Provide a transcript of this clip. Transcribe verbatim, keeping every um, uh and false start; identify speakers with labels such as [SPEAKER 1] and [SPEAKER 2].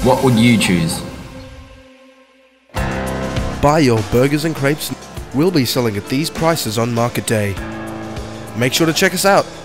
[SPEAKER 1] What would you choose?
[SPEAKER 2] Buy your burgers and crepes. We'll be selling at these prices on market day. Make sure to check us out.